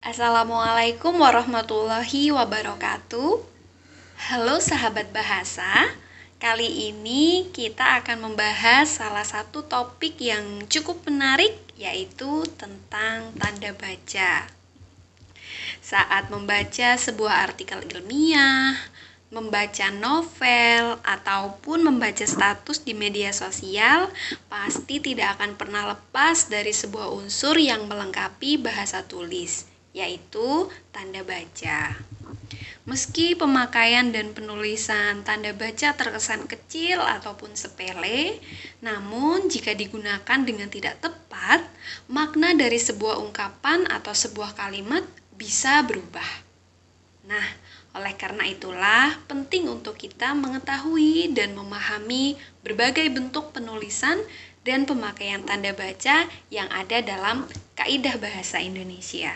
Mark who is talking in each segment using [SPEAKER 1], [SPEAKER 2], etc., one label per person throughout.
[SPEAKER 1] Assalamualaikum warahmatullahi wabarakatuh. Halo sahabat bahasa, kali ini kita akan membahas salah satu topik yang cukup menarik, yaitu tentang tanda baca. Saat membaca sebuah artikel ilmiah, membaca novel, ataupun membaca status di media sosial, pasti tidak akan pernah lepas dari sebuah unsur yang melengkapi bahasa tulis, yaitu tanda baca. Meski pemakaian dan penulisan tanda baca terkesan kecil ataupun sepele, namun jika digunakan dengan tidak tepat, makna dari sebuah ungkapan atau sebuah kalimat bisa berubah. Nah, oleh karena itulah penting untuk kita mengetahui dan memahami berbagai bentuk penulisan dan pemakaian tanda baca yang ada dalam kaidah bahasa Indonesia.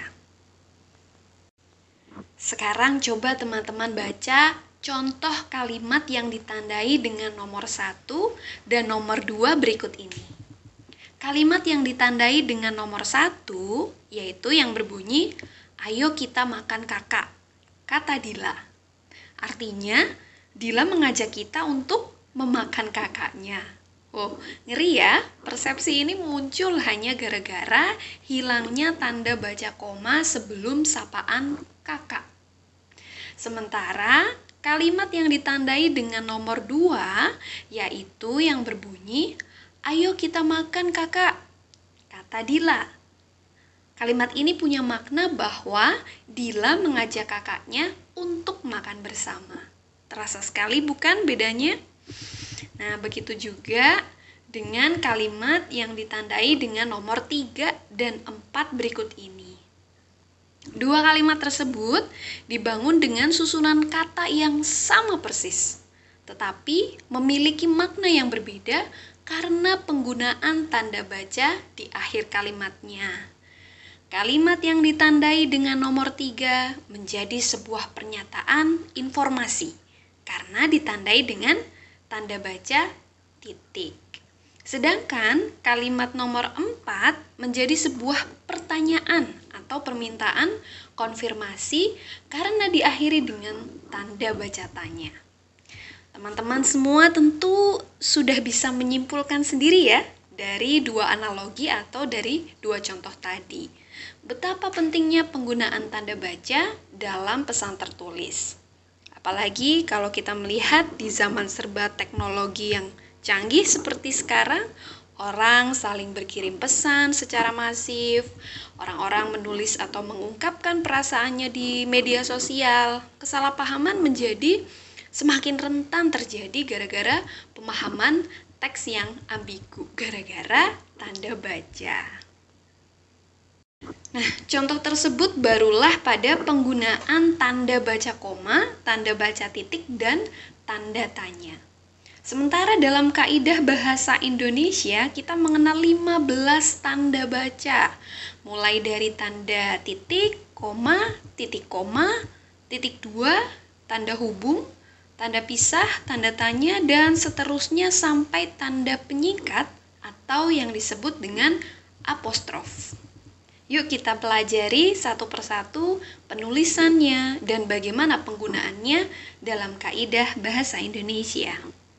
[SPEAKER 1] Sekarang coba teman-teman baca contoh kalimat yang ditandai dengan nomor 1 dan nomor 2 berikut ini. Kalimat yang ditandai dengan nomor 1 yaitu yang berbunyi, "Ayo kita makan kakak," kata Dila. Artinya, Dila mengajak kita untuk memakan kakaknya. Oh, ngeri ya, persepsi ini muncul hanya gara-gara hilangnya tanda baca koma sebelum sapaan kakak. Sementara kalimat yang ditandai dengan nomor 2 yaitu yang berbunyi, "Ayo kita makan kakak," kata Dila. Kalimat ini punya makna bahwa Dila mengajak kakaknya untuk makan bersama. Terasa sekali bukan bedanya? Nah, begitu juga dengan kalimat yang ditandai dengan nomor 3 dan 4 berikut ini. Dua kalimat tersebut dibangun dengan susunan kata yang sama persis, tetapi memiliki makna yang berbeda karena penggunaan tanda baca di akhir kalimatnya. Kalimat yang ditandai dengan nomor 3 menjadi sebuah pernyataan informasi karena ditandai dengan tanda baca titik. Sedangkan kalimat nomor 4 menjadi sebuah pertanyaan atau permintaan konfirmasi karena diakhiri dengan tanda baca tanya. Teman-teman semua tentu sudah bisa menyimpulkan sendiri ya dari dua analogi atau dari dua contoh tadi. Betapa pentingnya penggunaan tanda baca dalam pesan tertulis. Apalagi kalau kita melihat di zaman serba teknologi yang canggih seperti sekarang, orang saling berkirim pesan secara masif, orang-orang menulis atau mengungkapkan perasaannya di media sosial. Kesalahpahaman menjadi semakin rentan terjadi gara-gara pemahaman teks yang ambigu, gara-gara tanda baca. Nah, contoh tersebut barulah pada penggunaan tanda baca koma, tanda baca titik, dan tanda tanya. Sementara dalam kaidah bahasa Indonesia, kita mengenal 15 tanda baca, mulai dari tanda titik, koma, titik 2, tanda hubung, tanda pisah, tanda tanya, dan seterusnya sampai tanda penyingkat atau yang disebut dengan apostrof. Yuk kita pelajari satu persatu penulisannya dan bagaimana penggunaannya dalam kaidah bahasa Indonesia.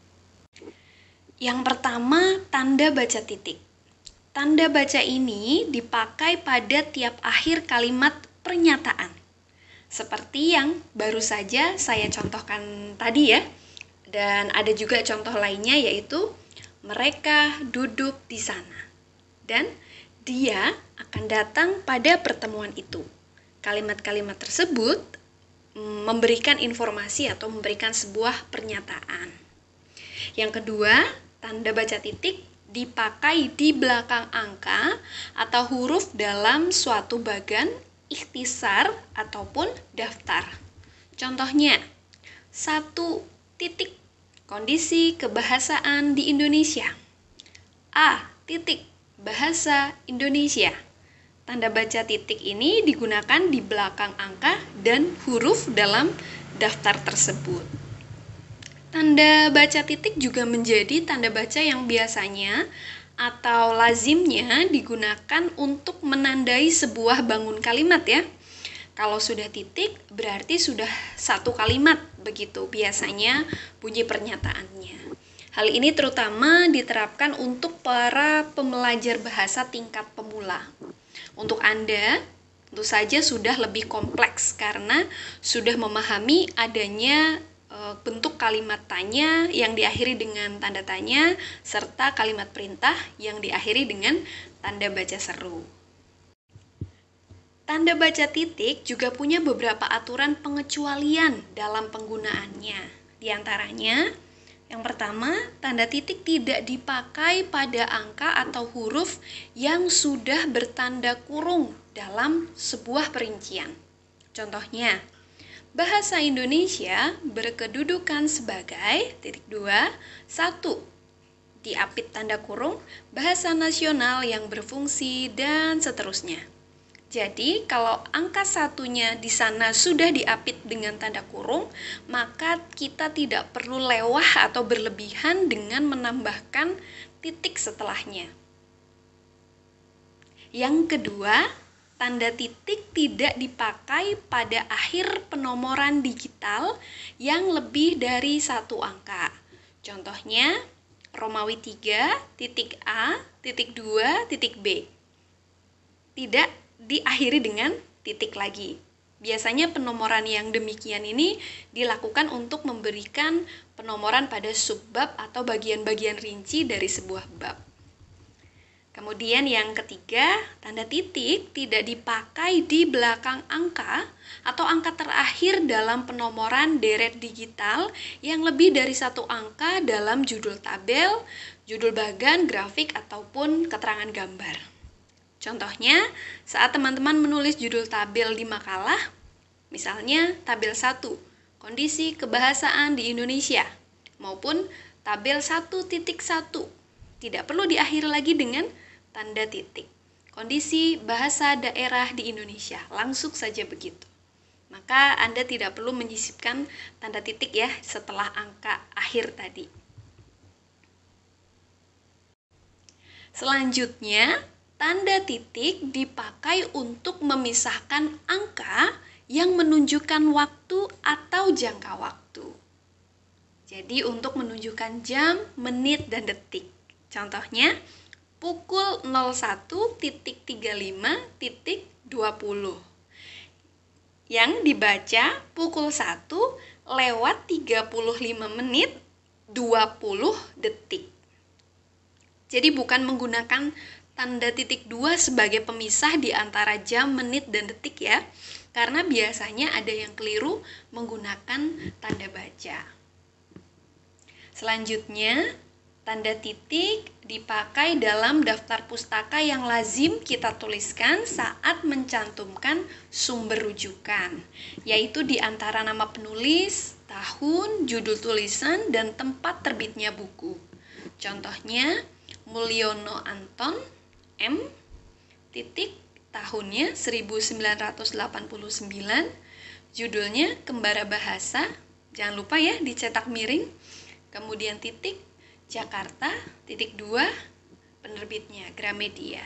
[SPEAKER 1] Yang pertama, tanda baca titik. Tanda baca ini dipakai pada tiap akhir kalimat pernyataan. Seperti yang baru saja saya contohkan tadi ya. Dan ada juga contoh lainnya yaitu mereka duduk di sana. Dan dia akan datang pada pertemuan itu. Kalimat-kalimat tersebut memberikan informasi atau memberikan sebuah pernyataan. Yang kedua, tanda baca titik dipakai di belakang angka atau huruf dalam suatu bagan, ikhtisar, ataupun daftar. Contohnya, 1 titik, kondisi kebahasaan di Indonesia. A titik, bahasa Indonesia. Tanda baca titik ini digunakan di belakang angka dan huruf dalam daftar tersebut. Tanda baca titik juga menjadi tanda baca yang biasanya atau lazimnya digunakan untuk menandai sebuah bangun kalimat ya. Kalau sudah titik berarti sudah satu kalimat, begitu biasanya bunyi pernyataannya. Hal ini terutama diterapkan untuk para pembelajar bahasa tingkat pemula. Untuk Anda, tentu saja sudah lebih kompleks karena sudah memahami adanya bentuk kalimat tanya yang diakhiri dengan tanda tanya serta kalimat perintah yang diakhiri dengan tanda baca seru. Tanda baca titik juga punya beberapa aturan pengecualian dalam penggunaannya. Di antaranya, yang pertama, tanda titik tidak dipakai pada angka atau huruf yang sudah bertanda kurung dalam sebuah perincian. Contohnya, bahasa Indonesia berkedudukan sebagai titik 2, 1, diapit tanda kurung, bahasa nasional yang berfungsi, dan seterusnya. Jadi, kalau angka satunya di sana sudah diapit dengan tanda kurung, maka kita tidak perlu lewah atau berlebihan dengan menambahkan titik setelahnya. Yang kedua, tanda titik tidak dipakai pada akhir penomoran digital yang lebih dari satu angka. Contohnya, Romawi 3, titik A, titik 2, titik B. Tidak diakhiri dengan titik lagi. Biasanya penomoran yang demikian ini dilakukan untuk memberikan penomoran pada subbab atau bagian-bagian rinci dari sebuah bab. Kemudian yang ketiga, tanda titik tidak dipakai di belakang angka atau angka terakhir dalam penomoran deret digital yang lebih dari satu angka dalam judul tabel, judul bagan, grafik, ataupun keterangan gambar. Contohnya, saat teman-teman menulis judul tabel di makalah, misalnya tabel 1, kondisi kebahasaan di Indonesia, maupun tabel 1.1, tidak perlu diakhiri lagi dengan tanda titik. Kondisi bahasa daerah di Indonesia, langsung saja begitu. Maka Anda tidak perlu menyisipkan tanda titik ya setelah angka akhir tadi. Selanjutnya, tanda titik dipakai untuk memisahkan angka yang menunjukkan waktu atau jangka waktu. Jadi untuk menunjukkan jam, menit, dan detik. Contohnya, pukul 01.35.20. Yang dibaca pukul 1 lewat 35 menit 20 detik. Jadi bukan menggunakan tanda titik 2 sebagai pemisah di antara jam, menit, dan detik ya. Karena biasanya ada yang keliru menggunakan tanda baca. Selanjutnya, tanda titik dipakai dalam daftar pustaka yang lazim kita tuliskan saat mencantumkan sumber rujukan, yaitu di antara nama penulis, tahun, judul tulisan, dan tempat terbitnya buku. Contohnya, Mulyono Anton, M, titik, tahunnya 1989, judulnya Kembara Bahasa, jangan lupa ya dicetak miring, kemudian titik, Jakarta, titik 2, penerbitnya Gramedia.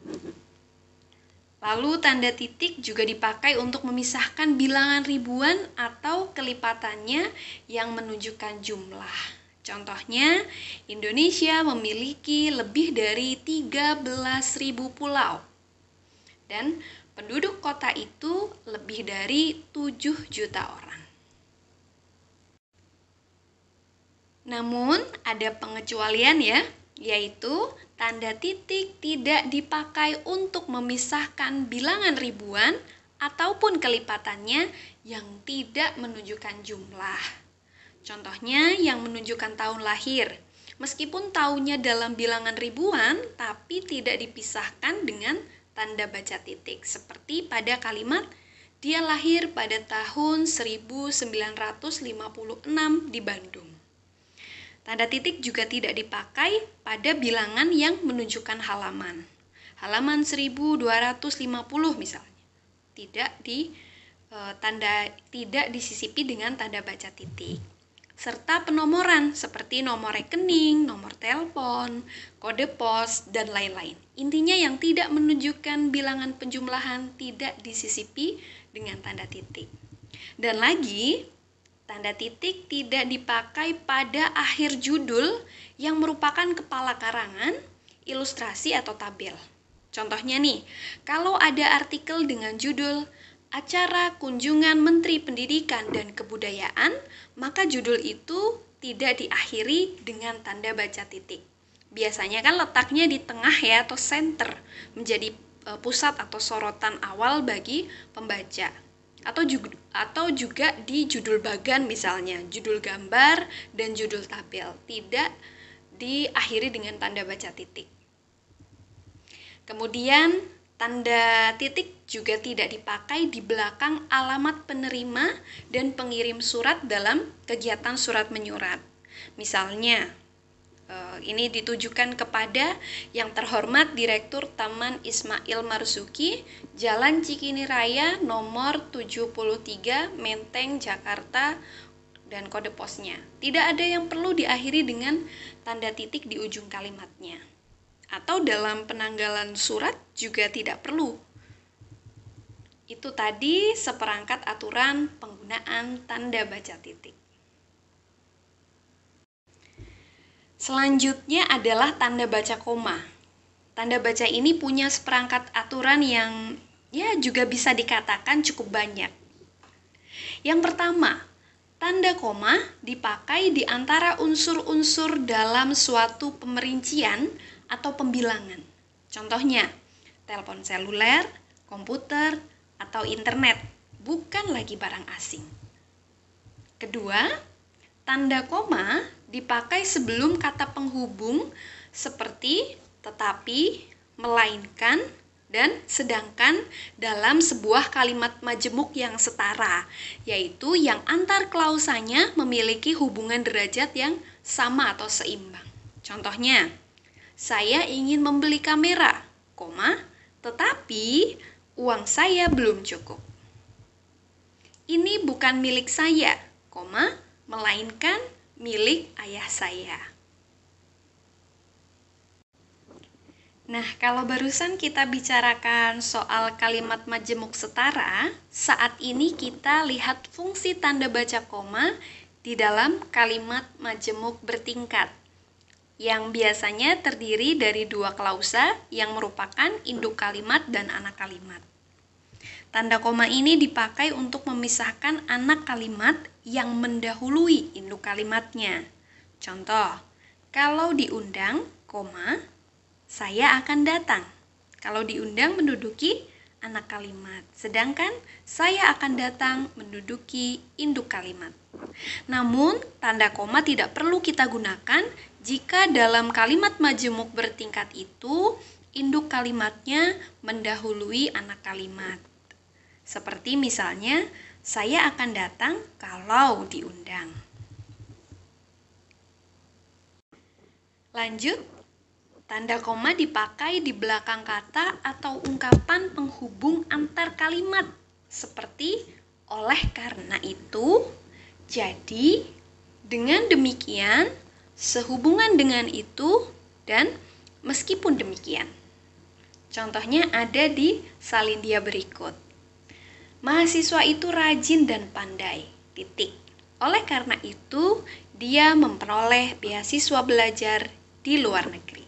[SPEAKER 1] Lalu tanda titik juga dipakai untuk memisahkan bilangan ribuan atau kelipatannya yang menunjukkan jumlah. Contohnya, Indonesia memiliki lebih dari 13.000 pulau. Dan penduduk kota itu lebih dari 7 juta orang. Namun, ada pengecualian ya, yaitu tanda titik tidak dipakai untuk memisahkan bilangan ribuan ataupun kelipatannya yang tidak menunjukkan jumlah. Contohnya yang menunjukkan tahun lahir, meskipun tahunnya dalam bilangan ribuan, tapi tidak dipisahkan dengan tanda baca titik, seperti pada kalimat dia lahir pada tahun 1956 di Bandung. Tanda titik juga tidak dipakai pada bilangan yang menunjukkan halaman. Halaman 1250 misalnya. Tidak disisipi dengan tanda baca titik. serta penomoran seperti nomor rekening, nomor telepon, kode pos, dan lain-lain. Intinya yang tidak menunjukkan bilangan penjumlahan tidak disisipi dengan tanda titik. Dan lagi, tanda titik tidak dipakai pada akhir judul yang merupakan kepala karangan, ilustrasi, atau tabel. Contohnya nih, kalau ada artikel dengan judul Acara Kunjungan Menteri Pendidikan dan Kebudayaan, maka judul itu tidak diakhiri dengan tanda baca titik. Biasanya kan letaknya di tengah ya, atau center, menjadi pusat atau sorotan awal bagi pembaca. Atau juga di judul bagan misalnya, judul gambar dan judul tabel, tidak diakhiri dengan tanda baca titik. Kemudian tanda titik juga tidak dipakai di belakang alamat penerima dan pengirim surat dalam kegiatan surat menyurat. Misalnya, ini ditujukan kepada yang terhormat Direktur Taman Ismail Marzuki, Jalan Cikini Raya, nomor 73, Menteng, Jakarta, dan kode posnya. Tidak ada yang perlu diakhiri dengan tanda titik di ujung kalimatnya. Atau dalam penanggalan surat juga tidak perlu. Itu tadi seperangkat aturan penggunaan tanda baca titik. Selanjutnya adalah tanda baca koma. Tanda baca ini punya seperangkat aturan yang juga bisa dikatakan cukup banyak. Yang pertama, tanda koma dipakai di antara unsur-unsur dalam suatu pemerincian atau pembilangan. Contohnya, telepon seluler, komputer, atau internet, bukan lagi barang asing. Kedua, tanda koma dipakai sebelum kata penghubung seperti tetapi, melainkan, dan sedangkan dalam sebuah kalimat majemuk yang setara, yaitu yang antar klausanya memiliki hubungan derajat yang sama atau seimbang. Contohnya, saya ingin membeli kamera, tetapi uang saya belum cukup. Ini bukan milik saya, melainkan milik ayah saya. Nah, kalau barusan kita bicarakan soal kalimat majemuk setara, saat ini kita lihat fungsi tanda baca koma di dalam kalimat majemuk bertingkat, yang biasanya terdiri dari dua klausa yang merupakan induk kalimat dan anak kalimat. Tanda koma ini dipakai untuk memisahkan anak kalimat yang mendahului induk kalimatnya. Contoh, kalau diundang, saya akan datang. Kalau diundang menduduki anak kalimat, sedangkan saya akan datang menduduki induk kalimat. Namun, tanda koma tidak perlu kita gunakan jika dalam kalimat majemuk bertingkat itu induk kalimatnya mendahului anak kalimat. Seperti misalnya, saya akan datang kalau diundang. Lanjut, tanda koma dipakai di belakang kata atau ungkapan penghubung antar kalimat, seperti oleh karena itu, jadi, dengan demikian, sehubungan dengan itu, dan meskipun demikian. Contohnya ada di salindia berikut. Mahasiswa itu rajin dan pandai, Oleh karena itu, dia memperoleh beasiswa belajar di luar negeri.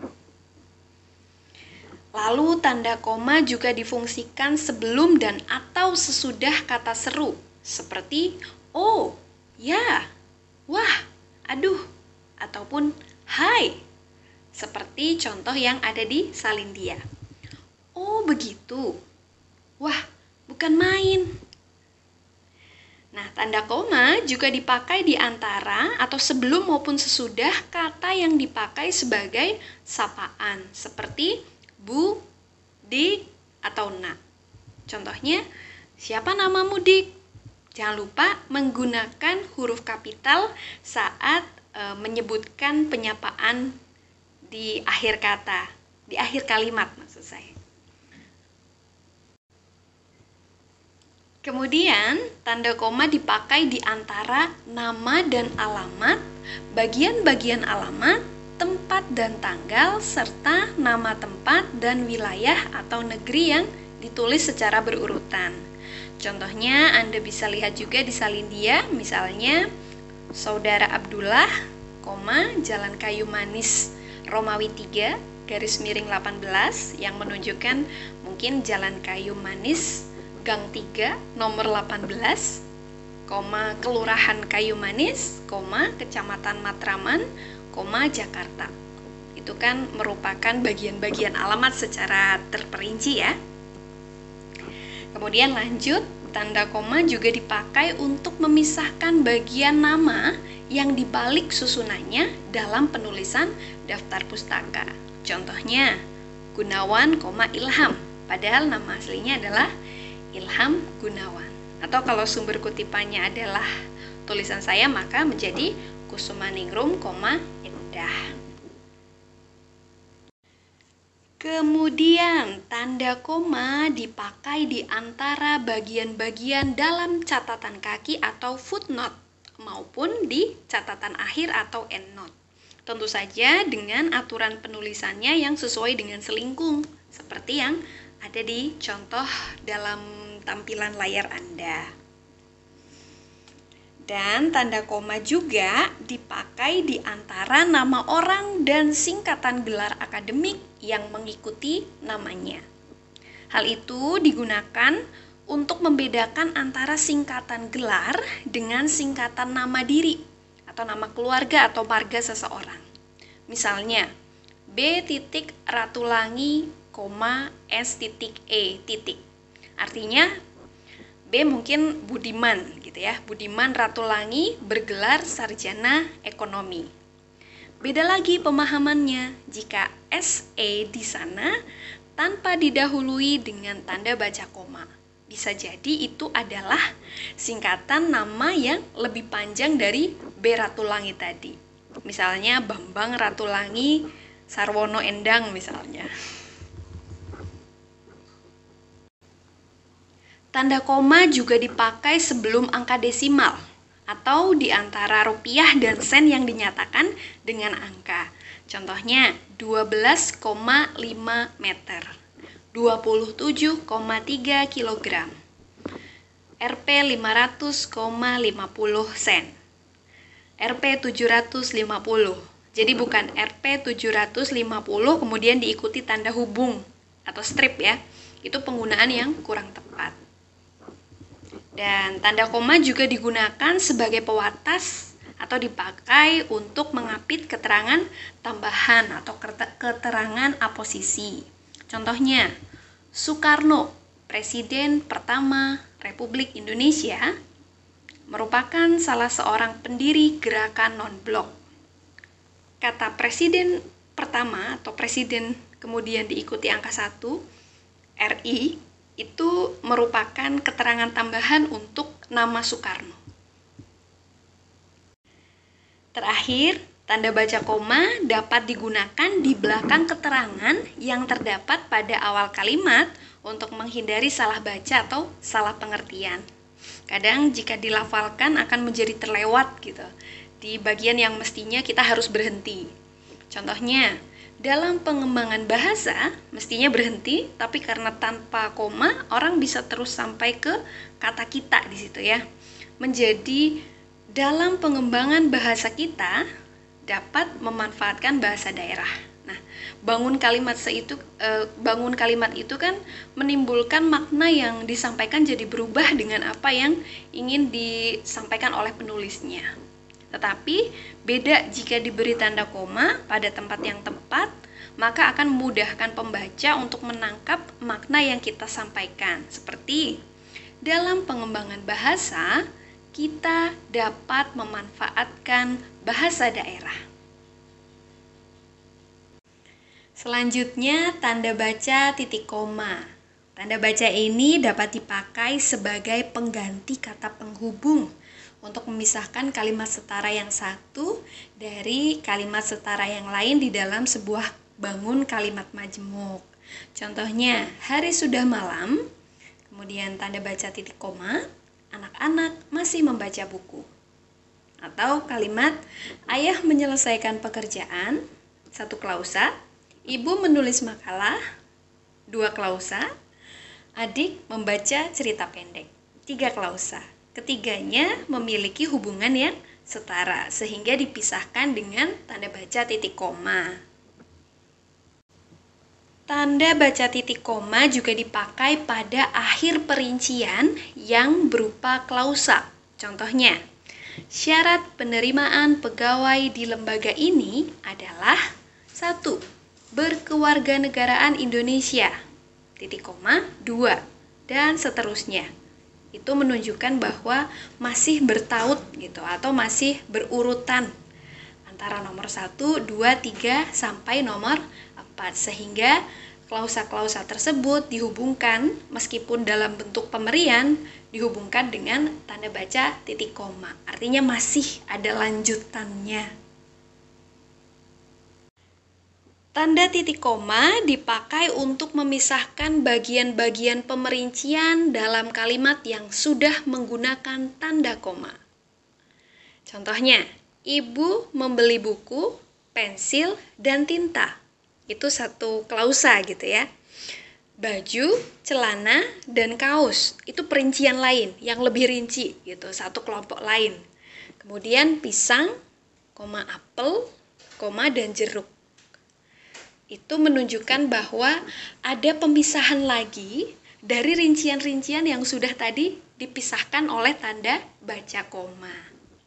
[SPEAKER 1] Lalu tanda koma juga difungsikan sebelum dan atau sesudah kata seru, seperti oh, ya, wah, aduh, ataupun hai, seperti contoh yang ada di salindia. Oh begitu, wah, bukan main. Nah, tanda koma juga dipakai di antara atau sebelum maupun sesudah kata yang dipakai sebagai sapaan, seperti bu, dik, atau nak. Contohnya, siapa namamu, dik? Jangan lupa menggunakan huruf kapital saat menyebutkan penyapaan di akhir kata, di akhir kalimat maksud saya. Kemudian, tanda koma dipakai di antara nama dan alamat, bagian-bagian alamat, tempat dan tanggal, serta nama tempat dan wilayah atau negeri yang ditulis secara berurutan. Contohnya, Anda bisa lihat juga di Salindia, misalnya Saudara Abdullah, Jalan Kayu Manis Romawi 3, garis miring 18, yang menunjukkan mungkin Jalan Kayu Manis Gang 3, nomor 18, Kelurahan Kayu Manis, Kecamatan Matraman, Jakarta. Itu kan merupakan bagian-bagian alamat secara terperinci ya. Kemudian lanjut, tanda koma juga dipakai untuk memisahkan bagian nama yang dibalik susunannya dalam penulisan daftar pustaka. Contohnya, Gunawan, Ilham, padahal nama aslinya adalah Ilham Gunawan. Atau kalau sumber kutipannya adalah tulisan saya, maka menjadi Kusumaningrum, Endah. Kemudian, tanda koma dipakai di antara bagian-bagian dalam catatan kaki atau footnote maupun di catatan akhir atau endnote. Tentu saja dengan aturan penulisannya yang sesuai dengan selingkung, seperti yang ada di contoh dalam tampilan layar Anda. Dan tanda koma juga dipakai di antara nama orang dan singkatan gelar akademik yang mengikuti namanya. Hal itu digunakan untuk membedakan antara singkatan gelar dengan singkatan nama diri atau nama keluarga atau marga seseorang. Misalnya, B. Ratulangi, S.E. Artinya B mungkin Budiman gitu ya. Budiman Ratulangi bergelar sarjana ekonomi. Beda lagi pemahamannya jika SE di sana tanpa didahului dengan tanda baca koma. Bisa jadi itu adalah singkatan nama yang lebih panjang dari B Ratulangi tadi. Misalnya Bambang Ratulangi Sarwono Endang misalnya. Tanda koma juga dipakai sebelum angka desimal atau di antara rupiah dan sen yang dinyatakan dengan angka. Contohnya 12,5 meter, 27,3 kilogram, Rp 500,50 sen, Rp 750. Jadi bukan Rp 750 kemudian diikuti tanda hubung atau strip ya. Itu penggunaan yang kurang tepat. Dan tanda koma juga digunakan sebagai pewatas atau dipakai untuk mengapit keterangan tambahan atau keterangan aposisi. Contohnya, Soekarno, Presiden pertama Republik Indonesia, merupakan salah seorang pendiri gerakan non-blok. Kata presiden pertama atau presiden kemudian diikuti angka 1, RI, itu merupakan keterangan tambahan untuk nama Soekarno. Terakhir, tanda baca koma dapat digunakan di belakang keterangan yang terdapat pada awal kalimat untuk menghindari salah baca atau salah pengertian. Kadang jika dilafalkan akan menjadi terlewat gitu, di bagian yang mestinya kita harus berhenti. Contohnya, dalam pengembangan bahasa mestinya berhenti, tapi karena tanpa koma orang bisa terus sampai ke kata kita di situ ya. Menjadi dalam pengembangan bahasa kita dapat memanfaatkan bahasa daerah. Nah, bangun kalimat itu kan menimbulkan makna yang disampaikan jadi berubah dengan apa yang ingin disampaikan oleh penulisnya. Tetapi beda jika diberi tanda koma pada tempat yang tepat, maka akan memudahkan pembaca untuk menangkap makna yang kita sampaikan. Seperti dalam pengembangan bahasa, kita dapat memanfaatkan bahasa daerah. Selanjutnya, tanda baca titik koma. Tanda baca ini dapat dipakai sebagai pengganti kata penghubung untuk memisahkan kalimat setara yang satu dari kalimat setara yang lain di dalam sebuah bangun kalimat majemuk. Contohnya, hari sudah malam, Kemudian tanda baca titik koma, anak-anak masih membaca buku. Atau kalimat, ayah menyelesaikan pekerjaan, 1 klausa, ibu menulis makalah, 2 klausa, adik membaca cerita pendek, 3 klausa. Ketiganya memiliki hubungan yang setara, sehingga dipisahkan dengan tanda baca titik koma. Tanda baca titik koma juga dipakai pada akhir perincian yang berupa klausa. Contohnya, syarat penerimaan pegawai di lembaga ini adalah 1. Berkewarganegaraan Indonesia, titik koma, 2, dan seterusnya. Itu menunjukkan bahwa masih bertaut gitu atau masih berurutan antara nomor 1, 2, 3 sampai nomor 4, sehingga klausa-klausa tersebut dihubungkan meskipun dalam bentuk pemberian dihubungkan dengan tanda baca titik koma. Artinya masih ada lanjutannya. Tanda titik koma dipakai untuk memisahkan bagian-bagian pemerincian dalam kalimat yang sudah menggunakan tanda koma. Contohnya, ibu membeli buku, pensil, dan tinta. Itu 1 klausa gitu ya. Baju, celana, dan kaos. Itu perincian lain yang lebih rinci gitu, 1 kelompok lain. Kemudian pisang, apel, dan jeruk. Itu menunjukkan bahwa ada pemisahan lagi dari rincian-rincian yang sudah tadi dipisahkan oleh tanda baca koma.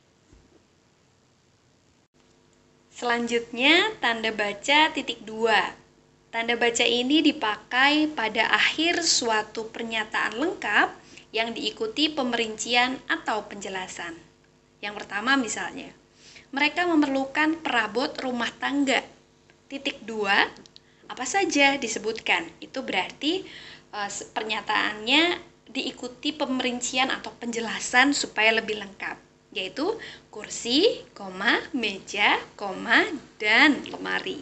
[SPEAKER 1] Selanjutnya, tanda baca titik 2. Tanda baca ini dipakai pada akhir suatu pernyataan lengkap yang diikuti pemerincian atau penjelasan. Yang pertama misalnya, mereka memerlukan perabot rumah tangga. Titik 2, apa saja disebutkan. Itu berarti pernyataannya diikuti pemerincian atau penjelasan supaya lebih lengkap. Yaitu kursi, meja, dan lemari.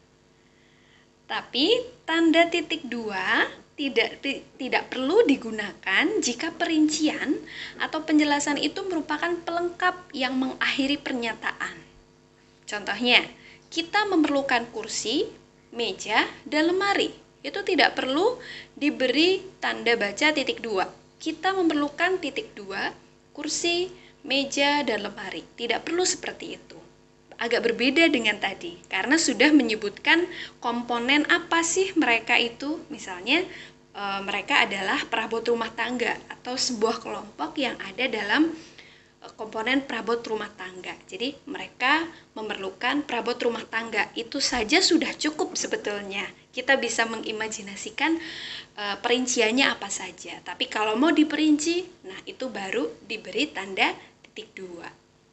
[SPEAKER 1] Tapi tanda titik 2 tidak perlu digunakan jika perincian atau penjelasan itu merupakan pelengkap yang mengakhiri pernyataan. Contohnya, kita memerlukan kursi, meja, dan lemari. Itu tidak perlu diberi tanda baca titik 2. Kita memerlukan titik 2, kursi, meja, dan lemari. Tidak perlu seperti itu. Agak berbeda dengan tadi, karena sudah menyebutkan komponen apa sih mereka itu. Misalnya, mereka adalah perabot rumah tangga atau sebuah kelompok yang ada dalam komponen perabot rumah tangga. Jadi, mereka memerlukan perabot rumah tangga. Itu saja sudah cukup sebetulnya. Kita bisa mengimajinasikan perinciannya apa saja. Tapi kalau mau diperinci, nah itu baru diberi tanda titik 2.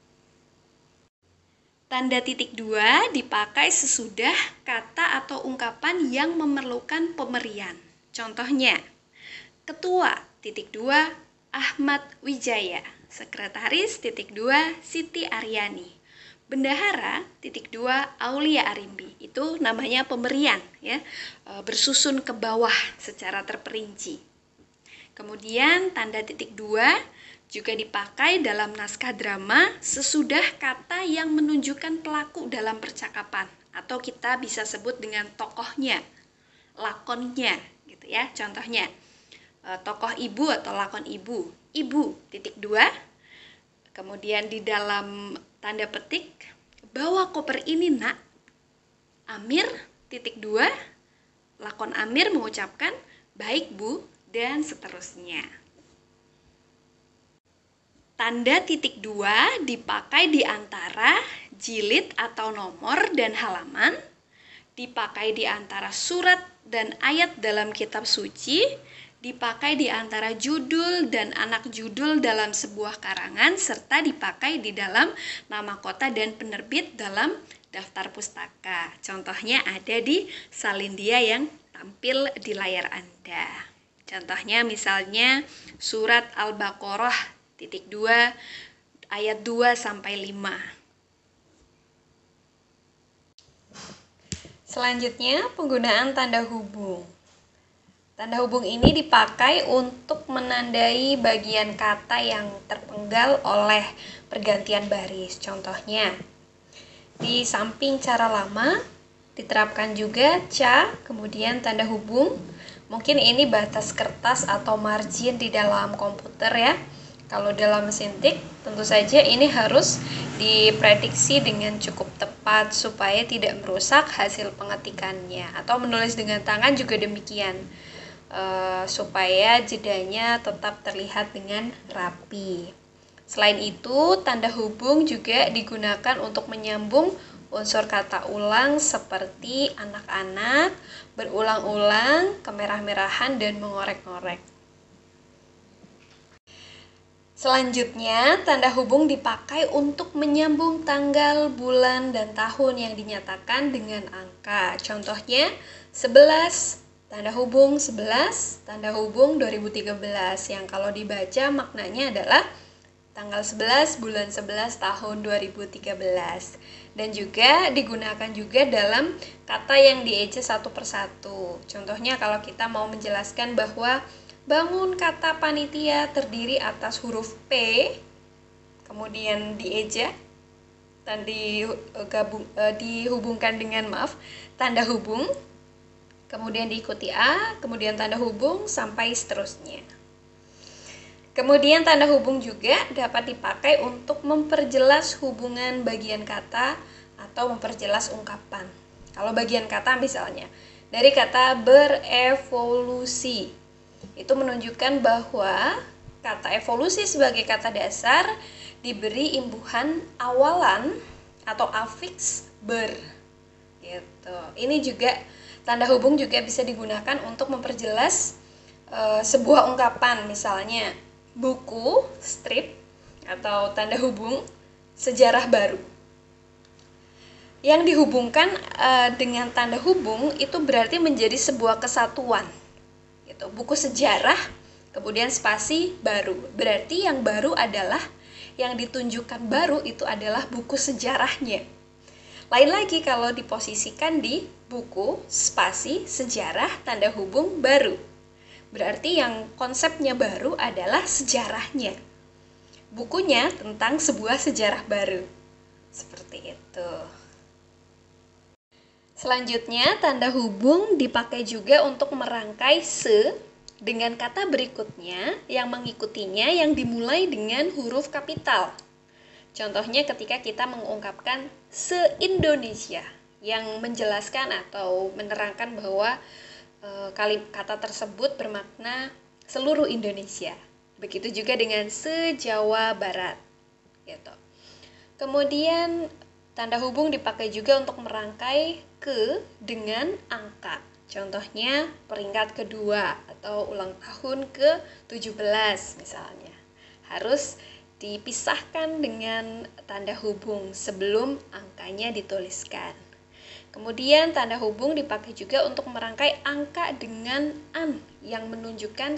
[SPEAKER 1] Tanda titik 2 dipakai sesudah kata atau ungkapan yang memerlukan pemberian. Contohnya, Ketua titik 2 Ahmad Wijaya, Sekretaris titik 2 Siti Aryani, Bendahara titik 2 Aulia Arimbi. Itu namanya pemberian ya, bersusun ke bawah secara terperinci. Kemudian tanda titik 2 juga dipakai dalam naskah drama sesudah kata yang menunjukkan pelaku dalam percakapan, atau kita bisa sebut dengan tokohnya, lakonnya gitu ya. Contohnya, tokoh ibu atau lakon ibu, titik 2. Kemudian di dalam tanda petik, bawa koper ini nak. Amir titik 2, lakon Amir mengucapkan baik bu, dan seterusnya. Tanda titik 2 dipakai di antara jilid atau nomor dan halaman, dipakai di antara surat dan ayat dalam kitab suci, dipakai di antara judul dan anak judul dalam sebuah karangan, serta dipakai di dalam nama kota dan penerbit dalam daftar pustaka. Contohnya ada di salindia yang tampil di layar Anda. Contohnya misalnya surat Al-Baqarah titik 2 ayat 2 sampai 5. Selanjutnya, penggunaan tanda hubung. Tanda hubung ini dipakai untuk menandai bagian kata yang terpenggal oleh pergantian baris. Contohnya, di samping cara lama, diterapkan juga ca, kemudian tanda hubung. Mungkin ini batas kertas atau margin di dalam komputer ya. Kalau dalam mesin tik, tentu saja ini harus diprediksi dengan cukup tepat supaya tidak merusak hasil pengetikannya. Atau menulis dengan tangan juga demikian, supaya jedanya tetap terlihat dengan rapi. Selain itu, tanda hubung juga digunakan untuk menyambung unsur kata ulang seperti anak-anak, berulang-ulang, kemerah-merahan, dan mengorek-ngorek. Selanjutnya, tanda hubung dipakai untuk menyambung tanggal, bulan, dan tahun yang dinyatakan dengan angka. Contohnya, 11, tanda hubung 11, tanda hubung 2013, yang kalau dibaca maknanya adalah tanggal 11 bulan 11 tahun 2013. Dan juga digunakan juga dalam kata yang dieja satu persatu. Contohnya kalau kita mau menjelaskan bahwa bangun kata panitia terdiri atas huruf P, kemudian dieja dan dihubungkan dengan tanda hubung, kemudian diikuti A, kemudian tanda hubung sampai seterusnya. Kemudian tanda hubung juga dapat dipakai untuk memperjelas hubungan bagian kata atau memperjelas ungkapan. Kalau bagian kata misalnya dari kata berevolusi, itu menunjukkan bahwa kata evolusi sebagai kata dasar diberi imbuhan awalan atau afiks ber. Gitu. Ini juga tanda hubung juga bisa digunakan untuk memperjelas sebuah ungkapan, misalnya buku, strip, atau tanda hubung sejarah baru. Yang dihubungkan dengan tanda hubung itu berarti menjadi sebuah kesatuan. Gitu. Buku sejarah, kemudian spasi baru. Berarti yang baru adalah, yang ditunjukkan baru itu adalah buku sejarahnya. Lain lagi kalau diposisikan di buku, spasi, sejarah, tanda hubung baru. Berarti yang konsepnya baru adalah sejarahnya. Bukunya tentang sebuah sejarah baru. Seperti itu. Selanjutnya, tanda hubung dipakai juga untuk merangkai se dengan kata berikutnya yang mengikutinya yang dimulai dengan huruf kapital. Contohnya ketika kita mengungkapkan se-Indonesia yang menjelaskan atau menerangkan bahwa kata tersebut bermakna seluruh Indonesia. Begitu juga dengan se-Jawa Barat. Gitu. Kemudian tanda hubung dipakai juga untuk merangkai ke dengan angka. Contohnya peringkat kedua atau ulang tahun ke-17 misalnya. Harus dipisahkan dengan tanda hubung sebelum angkanya dituliskan. Kemudian tanda hubung dipakai juga untuk merangkai angka dengan an yang menunjukkan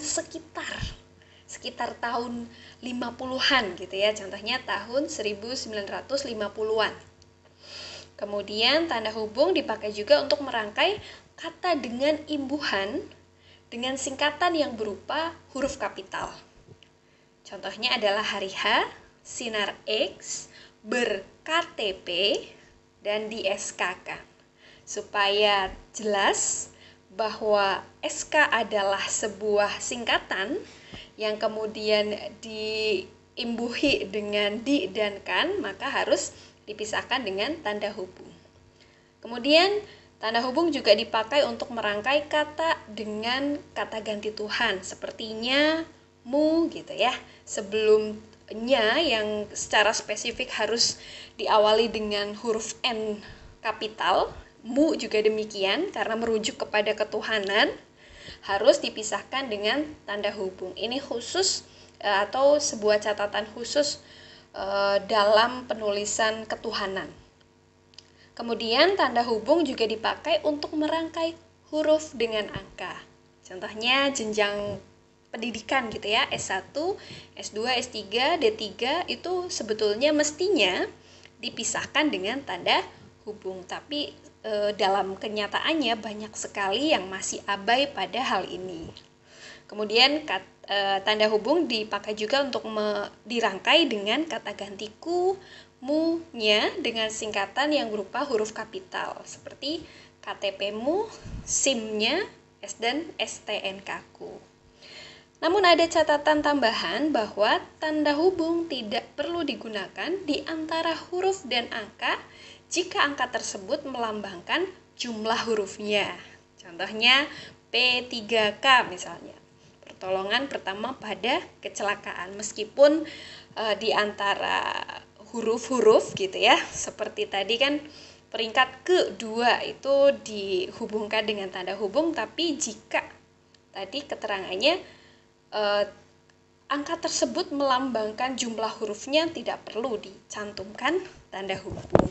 [SPEAKER 1] sekitar tahun 50-an gitu ya. Contohnya tahun 1950-an. Kemudian tanda hubung dipakai juga untuk merangkai kata dengan imbuhan dengan singkatan yang berupa huruf kapital. Contohnya adalah hari H, sinar X, ber-KTP, dan di SK-kan. Supaya jelas bahwa SK adalah sebuah singkatan yang kemudian diimbuhi dengan di dan kan, maka harus dipisahkan dengan tanda hubung. Kemudian tanda hubung juga dipakai untuk merangkai kata dengan kata ganti Tuhan, sepertinya mu gitu ya. Sebelumnya yang secara spesifik harus diawali dengan huruf N kapital, mu juga demikian karena merujuk kepada ketuhanan, harus dipisahkan dengan tanda hubung. Ini khusus atau sebuah catatan khusus dalam penulisan ketuhanan. Kemudian tanda hubung juga dipakai untuk merangkai huruf dengan angka. Contohnya jenjang pendidikan gitu ya, S1, S2, S3, D3 itu sebetulnya mestinya dipisahkan dengan tanda hubung. Tapi dalam kenyataannya banyak sekali yang masih abai pada hal ini. Kemudian tanda hubung dipakai juga untuk dirangkai dengan kata ganti ku, mu-nya dengan singkatan yang berupa huruf kapital seperti KTP-mu, SIM-nya, S dan STNK-ku. Namun ada catatan tambahan bahwa tanda hubung tidak perlu digunakan di antara huruf dan angka jika angka tersebut melambangkan jumlah hurufnya. Contohnya P3K misalnya. Pertolongan pertama pada kecelakaan. Meskipun di antara huruf-huruf gitu ya, seperti tadi kan peringkat kedua itu dihubungkan dengan tanda hubung, tapi jika tadi keterangannya angka tersebut melambangkan jumlah hurufnya, tidak perlu dicantumkan tanda hubung.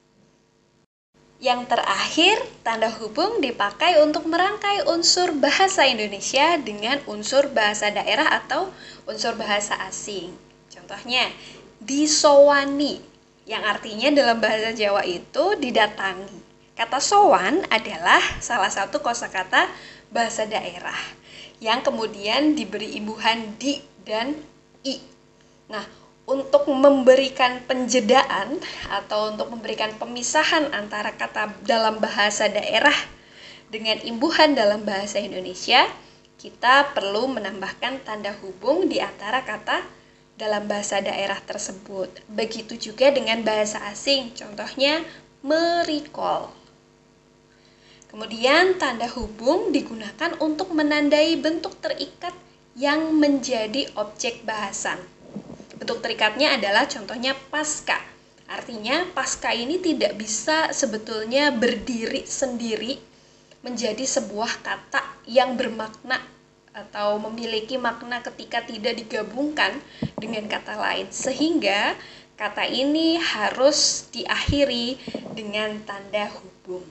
[SPEAKER 1] Yang terakhir, tanda hubung dipakai untuk merangkai unsur bahasa Indonesia dengan unsur bahasa daerah atau unsur bahasa asing. Contohnya, disowani, yang artinya dalam bahasa Jawa itu didatangi. Kata sowan adalah salah satu kosakata bahasa daerah yang kemudian diberi imbuhan di dan i. Nah, untuk memberikan penjedaan atau untuk memberikan pemisahan antara kata dalam bahasa daerah dengan imbuhan dalam bahasa Indonesia, kita perlu menambahkan tanda hubung di antara kata dalam bahasa daerah tersebut. Begitu juga dengan bahasa asing, contohnya merecall. Kemudian tanda hubung digunakan untuk menandai bentuk terikat yang menjadi objek bahasan. Bentuk terikatnya adalah contohnya pasca. Artinya pasca ini tidak bisa sebetulnya berdiri sendiri menjadi sebuah kata yang bermakna atau memiliki makna ketika tidak digabungkan dengan kata lain. Sehingga kata ini harus diakhiri dengan tanda hubung.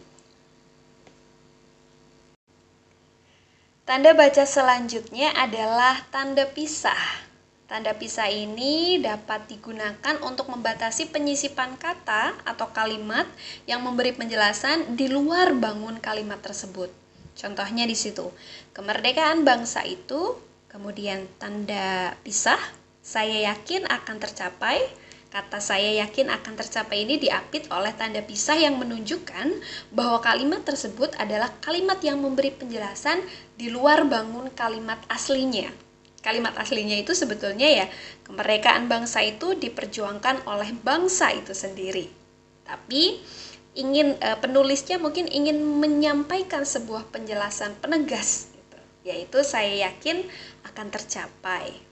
[SPEAKER 1] Tanda baca selanjutnya adalah tanda pisah. Tanda pisah ini dapat digunakan untuk membatasi penyisipan kata atau kalimat yang memberi penjelasan di luar bangun kalimat tersebut. Contohnya di situ, kemerdekaan bangsa itu, kemudian tanda pisah, saya yakin akan tercapai. Kata saya yakin akan tercapai ini diapit oleh tanda pisah yang menunjukkan bahwa kalimat tersebut adalah kalimat yang memberi penjelasan di luar bangun kalimat aslinya. Kalimat aslinya itu sebetulnya ya, kemerdekaan bangsa itu diperjuangkan oleh bangsa itu sendiri. Tapi penulisnya mungkin ingin menyampaikan sebuah penjelasan penegas, gitu, yaitu saya yakin akan tercapai.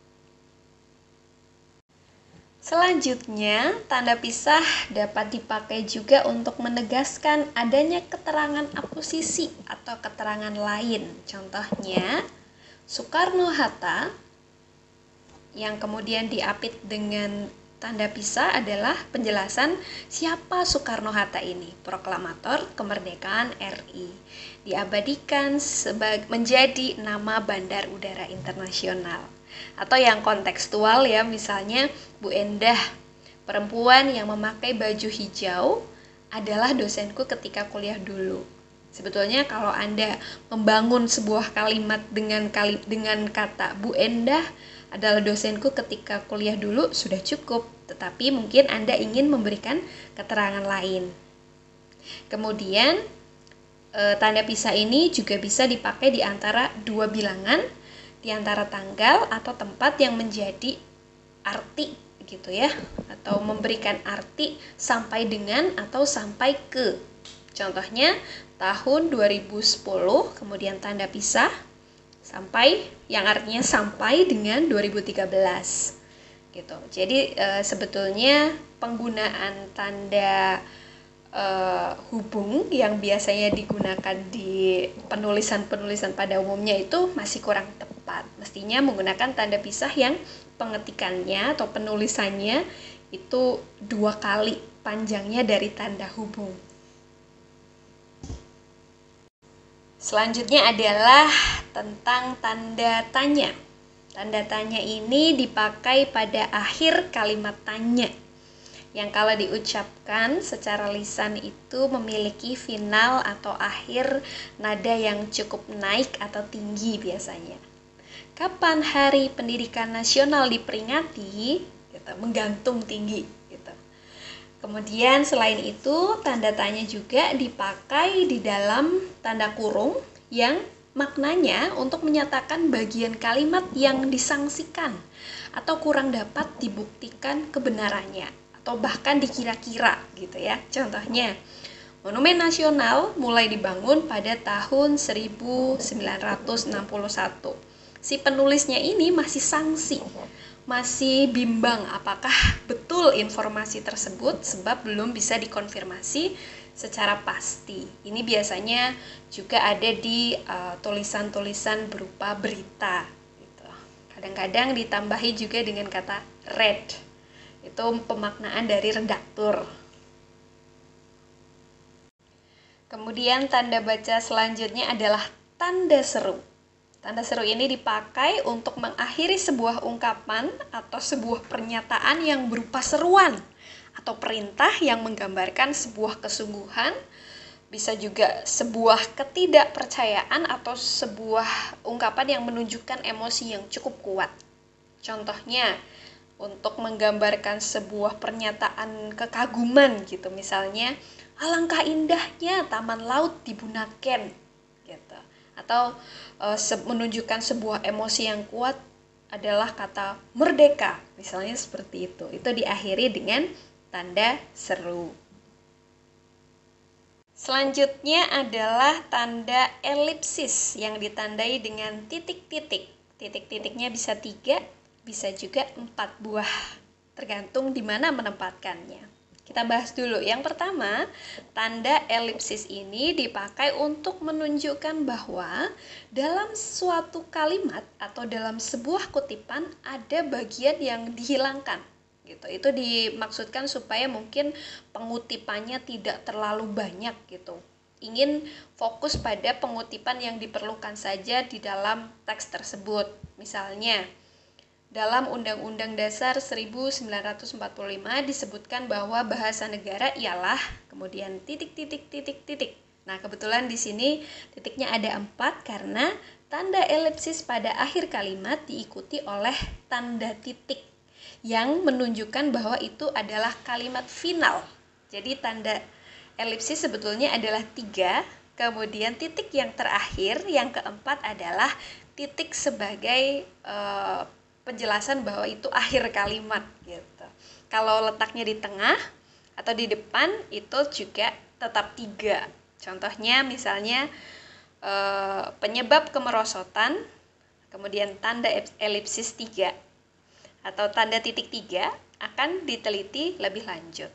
[SPEAKER 1] Selanjutnya, tanda pisah dapat dipakai juga untuk menegaskan adanya keterangan aposisi atau keterangan lain. Contohnya, Soekarno-Hatta yang kemudian diapit dengan tanda pisah adalah penjelasan siapa Soekarno-Hatta ini, proklamator kemerdekaan RI. Diabadikan menjadi nama Bandar Udara Internasional. Atau yang kontekstual ya, misalnya Bu Endah, perempuan yang memakai baju hijau adalah dosenku ketika kuliah dulu. Sebetulnya kalau Anda membangun sebuah kalimat dengan kata Bu Endah adalah dosenku ketika kuliah dulu sudah cukup, tetapi mungkin Anda ingin memberikan keterangan lain. Kemudian tanda pisah ini juga bisa dipakai di antara dua bilangan, di antara tanggal atau tempat yang menjadi arti gitu ya, atau memberikan arti sampai dengan atau sampai ke. Contohnya tahun 2010 kemudian tanda pisah sampai yang artinya sampai dengan 2013 gitu. Jadi sebetulnya penggunaan tanda hubung yang biasanya digunakan di penulisan pada umumnya itu masih kurang tepat. Mestinya menggunakan tanda pisah yang pengetikannya atau penulisannya itu 2 kali panjangnya dari tanda hubung. Selanjutnya adalah tentang tanda tanya. Tanda tanya ini dipakai pada akhir kalimat tanya, yang kalau diucapkan secara lisan itu memiliki final atau akhir nada yang cukup naik atau tinggi biasanya. kapan Hari Pendidikan Nasional diperingati, gitu, menggantung tinggi gitu. Kemudian selain itu tanda tanya juga dipakai di dalam tanda kurung yang maknanya untuk menyatakan bagian kalimat yang disangsikan atau kurang dapat dibuktikan kebenarannya atau bahkan dikira-kira gitu ya. Contohnya, Monumen Nasional mulai dibangun pada tahun 1961. Si penulisnya ini masih sangsi, masih bimbang apakah betul informasi tersebut sebab belum bisa dikonfirmasi secara pasti. Ini biasanya juga ada di tulisan-tulisan berupa berita gitu. Kadang-kadang ditambahi juga dengan kata read. Itu pemaknaan dari redaktur. Kemudian tanda baca selanjutnya adalah tanda seru. Tanda seru ini dipakai untuk mengakhiri sebuah ungkapan atau sebuah pernyataan yang berupa seruan atau perintah yang menggambarkan sebuah kesungguhan, bisa juga sebuah ketidakpercayaan atau sebuah ungkapan yang menunjukkan emosi yang cukup kuat. Contohnya, untuk menggambarkan sebuah pernyataan kekaguman gitu, misalnya, alangkah indahnya taman laut di Bunaken gitu. Atau menunjukkan sebuah emosi yang kuat adalah kata merdeka, misalnya seperti itu. Itu diakhiri dengan tanda seru. Selanjutnya adalah tanda elipsis yang ditandai dengan titik-titik. Titik-titiknya bisa 3, bisa juga 4 buah, tergantung di mana menempatkannya. Kita bahas dulu. Yang pertama, tanda elipsis ini dipakai untuk menunjukkan bahwa dalam suatu kalimat atau dalam sebuah kutipan ada bagian yang dihilangkan. Gitu. Itu dimaksudkan supaya mungkin pengutipannya tidak terlalu banyak gitu. Ingin fokus pada pengutipan yang diperlukan saja di dalam teks tersebut. Misalnya, dalam Undang-Undang Dasar 1945 disebutkan bahwa bahasa negara ialah kemudian titik. Nah, kebetulan di sini titiknya ada 4 karena tanda elipsis pada akhir kalimat diikuti oleh tanda titik yang menunjukkan bahwa itu adalah kalimat final. Jadi tanda elipsis sebetulnya adalah 3, kemudian titik yang terakhir, yang keempat adalah titik sebagai penjelasan bahwa itu akhir kalimat gitu. Kalau letaknya di tengah atau di depan itu juga tetap 3. Contohnya misalnya penyebab kemerosotan, kemudian tanda elipsis 3 atau tanda titik 3 akan diteliti lebih lanjut.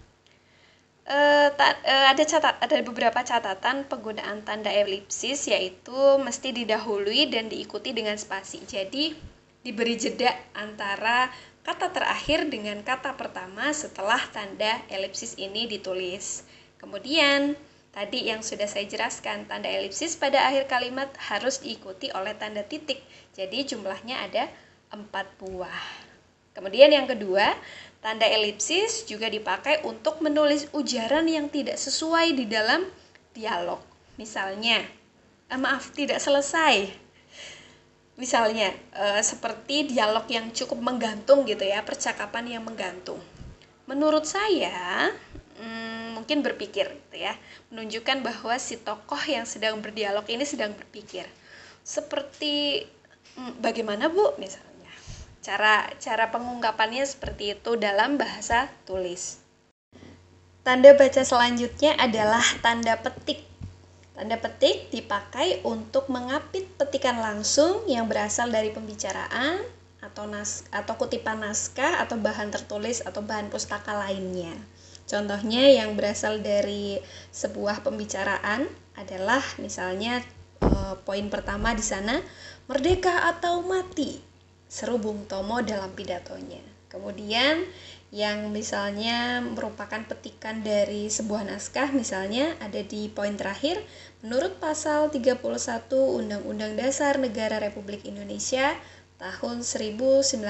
[SPEAKER 1] Ada beberapa catatan penggunaan tanda elipsis, yaitu mesti didahului dan diikuti dengan spasi. Jadi diberi jeda antara kata terakhir dengan kata pertama setelah tanda elipsis ini ditulis. Kemudian tadi yang sudah saya jelaskan, tanda elipsis pada akhir kalimat harus diikuti oleh tanda titik. Jadi jumlahnya ada 4 buah. Kemudian yang kedua, tanda elipsis juga dipakai untuk menulis ujaran yang tidak sesuai di dalam dialog. Misalnya, tidak selesai. Misalnya, seperti dialog yang cukup menggantung gitu ya, percakapan yang menggantung. Menurut saya, mungkin berpikir gitu ya, menunjukkan bahwa si tokoh yang sedang berdialog ini sedang berpikir. Seperti, bagaimana Bu? Misalnya. Cara pengungkapannya seperti itu dalam bahasa tulis. Tanda baca selanjutnya adalah tanda petik. Tanda petik dipakai untuk mengapit petikan langsung yang berasal dari pembicaraan atau kutipan naskah atau bahan tertulis atau bahan pustaka lainnya. Contohnya yang berasal dari sebuah pembicaraan adalah misalnya poin pertama di sana, merdeka atau mati, seru Bung Tomo dalam pidatonya. Kemudian yang misalnya merupakan petikan dari sebuah naskah, misalnya ada di poin terakhir, menurut pasal 31 Undang-Undang Dasar Negara Republik Indonesia tahun 1945,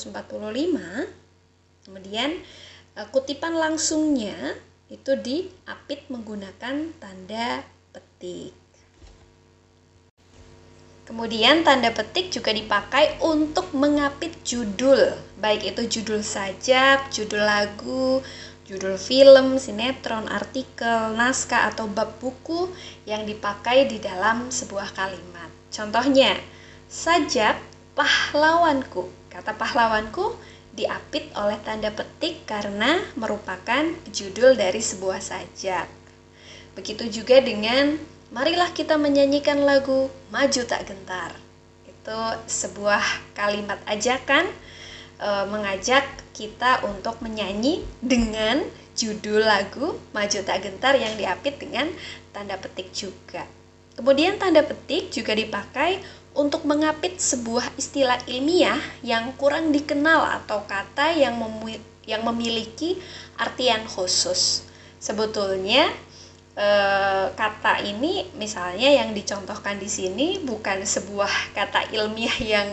[SPEAKER 1] kemudian kutipan langsungnya itu diapit menggunakan tanda petik. Kemudian tanda petik juga dipakai untuk mengapit judul, baik itu judul sajak, judul lagu, judul film, sinetron, artikel, naskah, atau bab buku yang dipakai di dalam sebuah kalimat. Contohnya, sajak pahlawanku. Kata pahlawanku diapit oleh tanda petik karena merupakan judul dari sebuah sajak. Begitu juga dengan marilah kita menyanyikan lagu Maju Tak Gentar. Itu sebuah kalimat ajakan mengajak kita untuk menyanyi dengan judul lagu Maju Tak Gentar yang diapit dengan tanda petik juga. Kemudian tanda petik juga dipakai untuk mengapit sebuah istilah ilmiah yang kurang dikenal atau kata yang memiliki artian khusus. Sebetulnya kata ini misalnya yang dicontohkan di sini bukan sebuah kata ilmiah yang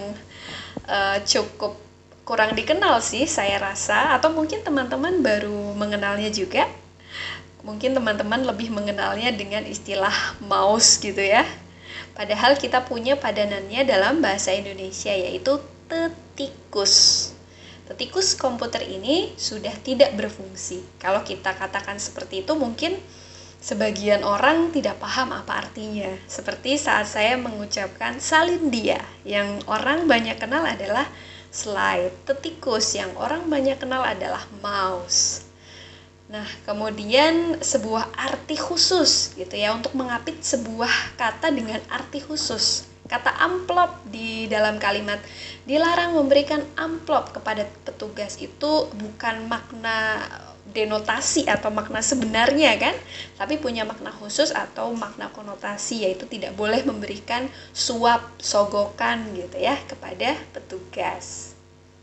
[SPEAKER 1] cukup kurang dikenal sih saya rasa, atau mungkin teman-teman baru mengenalnya juga. Mungkin teman-teman lebih mengenalnya dengan istilah mouse gitu ya. Padahal kita punya padanannya dalam bahasa Indonesia yaitu tetikus. Tetikus komputer ini sudah tidak berfungsi. Kalau kita katakan seperti itu mungkin sebagian orang tidak paham apa artinya. Seperti saat saya mengucapkan salin dia, yang orang banyak kenal adalah slide. Tetikus yang orang banyak kenal adalah mouse. Nah, kemudian sebuah arti khusus gitu ya, untuk mengapit sebuah kata dengan arti khusus. Kata amplop di dalam kalimat dilarang memberikan amplop kepada petugas itu bukan makna denotasi atau makna sebenarnya kan, tapi punya makna khusus atau makna konotasi, yaitu tidak boleh memberikan suap, sogokan gitu ya kepada petugas.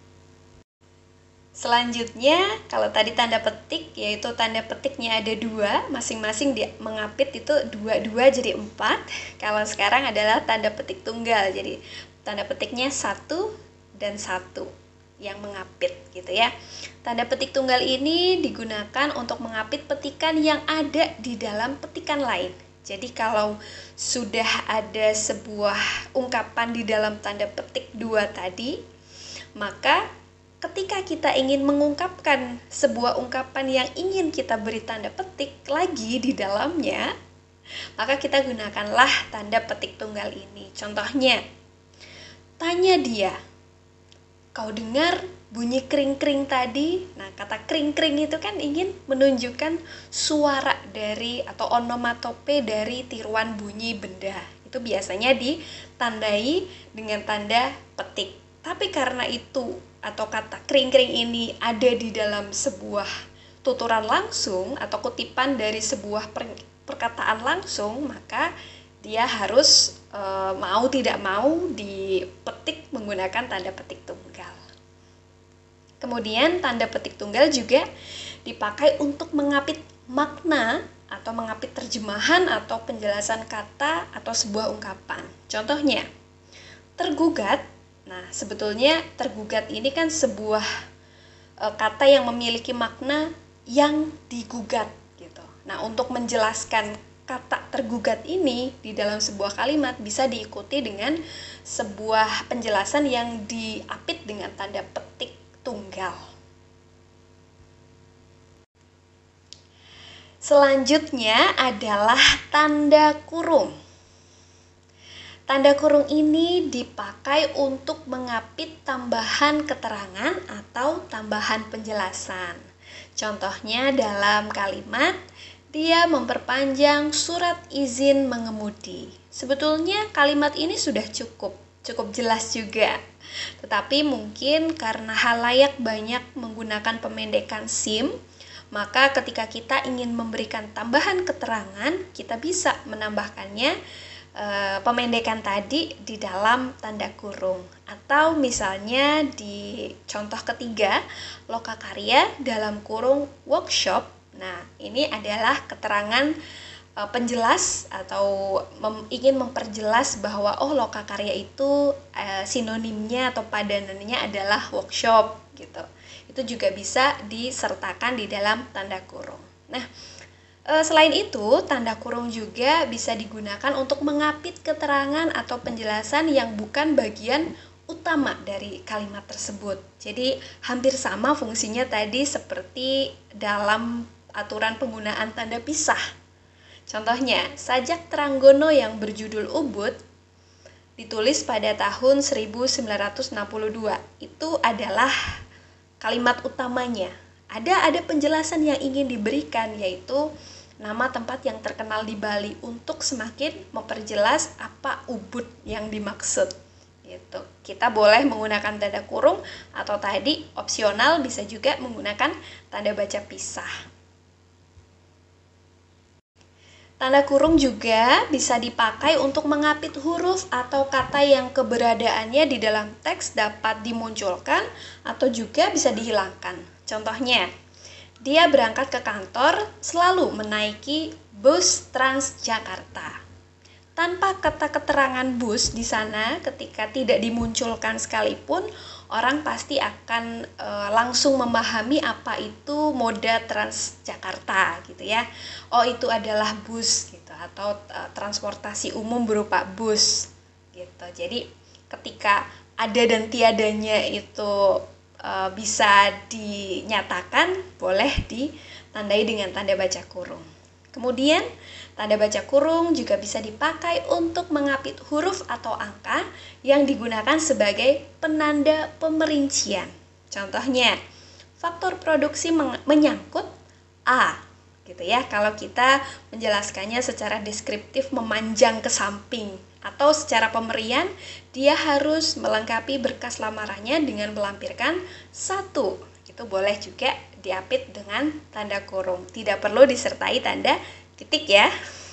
[SPEAKER 1] Selanjutnya, kalau tadi tanda petik, yaitu tanda petiknya ada 2, masing-masing mengapit itu 2 jadi 4. Kalau sekarang adalah tanda petik tunggal, jadi tanda petiknya 1 dan 1 yang mengapit gitu ya. Tanda petik tunggal ini digunakan untuk mengapit petikan yang ada di dalam petikan lain. Jadi kalau sudah ada sebuah ungkapan di dalam tanda petik 2 tadi, maka ketika kita ingin mengungkapkan sebuah ungkapan yang ingin kita beri tanda petik lagi di dalamnya, maka kita gunakanlah tanda petik tunggal ini. Contohnya, tanya dia, kau dengar bunyi kring-kring tadi? Nah, kata kring-kring itu kan ingin menunjukkan suara dari atau onomatope dari tiruan bunyi benda. Itu biasanya ditandai dengan tanda petik. Tapi karena itu atau kata kring-kring ini ada di dalam sebuah tuturan langsung atau kutipan dari sebuah perkataan langsung, maka dia harus mau tidak mau dipetik menggunakan tanda petik tunggal. Kemudian tanda petik tunggal juga dipakai untuk mengapit makna atau mengapit terjemahan atau penjelasan kata atau sebuah ungkapan. Contohnya, tergugat. Nah, sebetulnya tergugat ini kan sebuah kata yang memiliki makna yang digugat gitu. Nah, untuk menjelaskan kata tergugat ini di dalam sebuah kalimat bisa diikuti dengan sebuah penjelasan yang diapit dengan tanda petik tunggal. Selanjutnya adalah tanda kurung. Tanda kurung ini dipakai untuk mengapit tambahan keterangan atau tambahan penjelasan. Contohnya dalam kalimat, dia memperpanjang surat izin mengemudi. Sebetulnya kalimat ini sudah cukup jelas juga. Tetapi mungkin karena halayak banyak menggunakan pemendekan SIM, maka ketika kita ingin memberikan tambahan keterangan, kita bisa menambahkannya pemendekan tadi di dalam tanda kurung. Atau misalnya di contoh ketiga, lokakarya dalam kurung workshop. Nah, ini adalah keterangan penjelas atau ingin memperjelas bahwa lokakarya itu sinonimnya atau padanannya adalah workshop gitu. Itu juga bisa disertakan di dalam tanda kurung. Nah, Selain itu, tanda kurung juga bisa digunakan untuk mengapit keterangan atau penjelasan yang bukan bagian utama dari kalimat tersebut. Jadi, hampir sama fungsinya tadi seperti dalam aturan penggunaan tanda pisah. Contohnya, sajak Tranggono yang berjudul Ubud ditulis pada tahun 1962. Itu adalah kalimat utamanya. Ada penjelasan yang ingin diberikan, yaitu nama tempat yang terkenal di Bali untuk semakin memperjelas apa Ubud yang dimaksud. Gitu. Kita boleh menggunakan tanda kurung atau tadi opsional bisa juga menggunakan tanda baca pisah. Tanda kurung juga bisa dipakai untuk mengapit huruf atau kata yang keberadaannya di dalam teks dapat dimunculkan atau juga bisa dihilangkan. Contohnya, dia berangkat ke kantor selalu menaiki bus Transjakarta. Tanpa kata keterangan bus di sana, ketika tidak dimunculkan sekalipun, orang pasti akan langsung memahami apa itu moda Transjakarta gitu ya. Oh, itu adalah bus gitu, atau transportasi umum berupa bus gitu. Jadi ketika ada dan tiadanya itu bisa dinyatakan, boleh ditandai dengan tanda baca kurung. Kemudian tanda baca kurung juga bisa dipakai untuk mengapit huruf atau angka yang digunakan sebagai penanda pemerincian. Contohnya, faktor produksi menyangkut A, gitu ya. Kalau kita menjelaskannya secara deskriptif memanjang ke samping, atau secara pemberian, dia harus melengkapi berkas lamarannya dengan melampirkan 1. Itu boleh juga diapit dengan tanda kurung. Tidak perlu disertai tanda titik ya.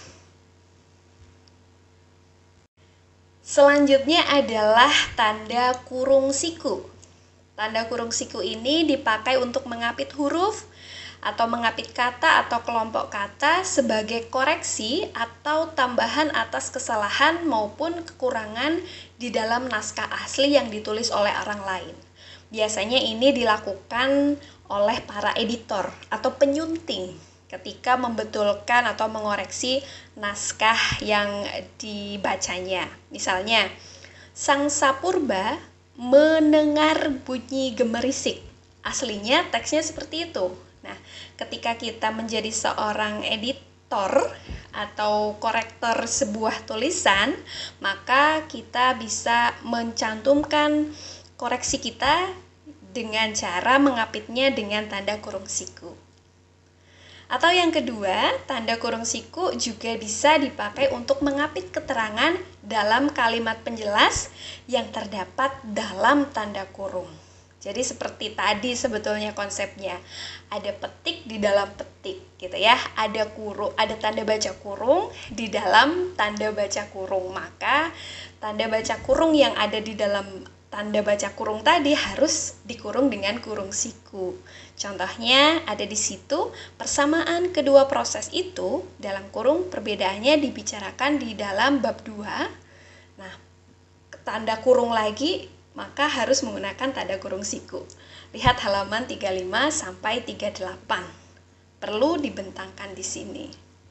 [SPEAKER 1] Selanjutnya adalah tanda kurung siku. Tanda kurung siku ini dipakai untuk mengapit huruf atau mengapit kata atau kelompok kata sebagai koreksi atau tambahan atas kesalahan maupun kekurangan di dalam naskah asli yang ditulis oleh orang lain. Biasanya ini dilakukan oleh para editor atau penyunting ketika membetulkan atau mengoreksi naskah yang dibacanya. Misalnya, Sang Sapurba mendengar bunyi gemerisik. Aslinya teksnya seperti itu. Nah, ketika kita menjadi seorang editor atau korektor sebuah tulisan, maka kita bisa mencantumkan koreksi kita dengan cara mengapitnya dengan tanda kurung siku. Atau yang kedua, tanda kurung siku juga bisa dipakai untuk mengapit keterangan dalam kalimat penjelas yang terdapat dalam tanda kurung. Jadi seperti tadi sebetulnya konsepnya, ada petik di dalam petik gitu ya, ada tanda baca kurung di dalam tanda baca kurung. Maka tanda baca kurung yang ada di dalam tanda baca kurung tadi harus dikurung dengan kurung siku. Contohnya ada di situ, persamaan kedua proses itu dalam kurung perbedaannya dibicarakan di dalam bab 2. Nah, tanda kurung lagi maka harus menggunakan tanda kurung siku. Lihat halaman 35 sampai 38. Perlu dibentangkan di sini.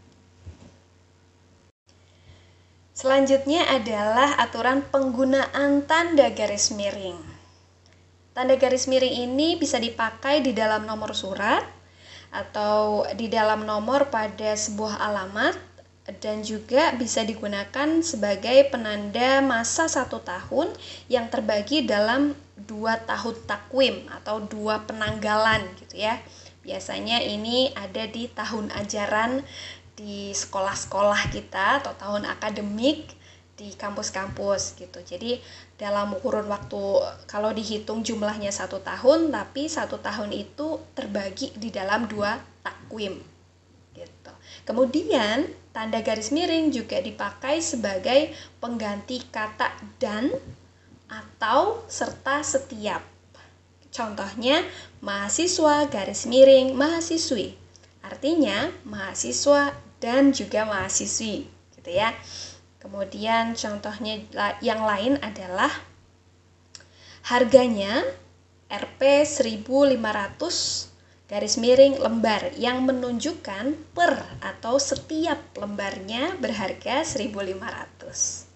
[SPEAKER 1] Selanjutnya adalah aturan penggunaan tanda garis miring. Tanda garis miring ini bisa dipakai di dalam nomor surat atau di dalam nomor pada sebuah alamat, dan juga bisa digunakan sebagai penanda masa 1 tahun yang terbagi dalam 2 tahun takwim atau 2 penanggalan gitu ya. Biasanya ini ada di tahun ajaran di sekolah-sekolah kita atau tahun akademik di kampus-kampus gitu. Jadi dalam kurun waktu, kalau dihitung jumlahnya 1 tahun, tapi 1 tahun itu terbagi di dalam 2 takwim gitu. Kemudian tanda garis miring juga dipakai sebagai pengganti kata dan atau serta setiap. Contohnya mahasiswa garis miring mahasiswi. Artinya mahasiswa dan juga mahasiswi gitu ya. Kemudian contohnya yang lain adalah harganya Rp 1.500 garis miring lembar yang menunjukkan per atau setiap lembarnya berharga 1.500.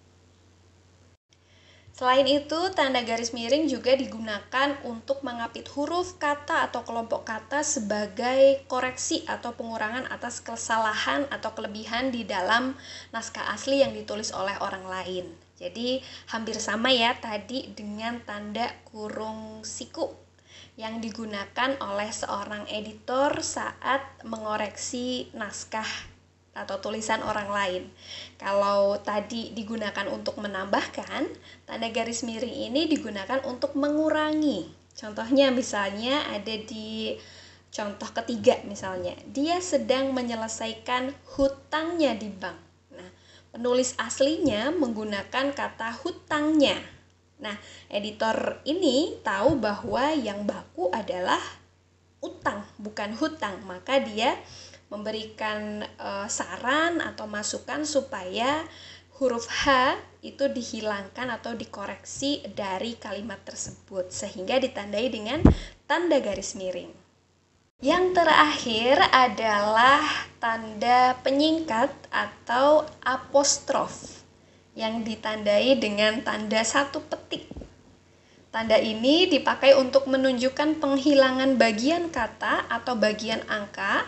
[SPEAKER 1] Selain itu, tanda garis miring juga digunakan untuk mengapit huruf, kata, atau kelompok kata sebagai koreksi atau pengurangan atas kesalahan atau kelebihan di dalam naskah asli yang ditulis oleh orang lain. Jadi, hampir sama ya tadi dengan tanda kurung siku yang digunakan oleh seorang editor saat mengoreksi naskah atau tulisan orang lain. Kalau tadi digunakan untuk menambahkan, tanda garis miring ini digunakan untuk mengurangi. Contohnya misalnya ada di contoh ketiga misalnya, dia sedang menyelesaikan hutangnya di bank. Nah, penulis aslinya menggunakan kata hutangnya. Nah, editor ini tahu bahwa yang baku adalah utang, bukan hutang, maka dia memberikan saran atau masukan supaya huruf H itu dihilangkan atau dikoreksi dari kalimat tersebut sehingga ditandai dengan tanda garis miring. Yang terakhir adalah tanda penyingkat atau apostrof yang ditandai dengan tanda satu petik. Tanda ini dipakai untuk menunjukkan penghilangan bagian kata atau bagian angka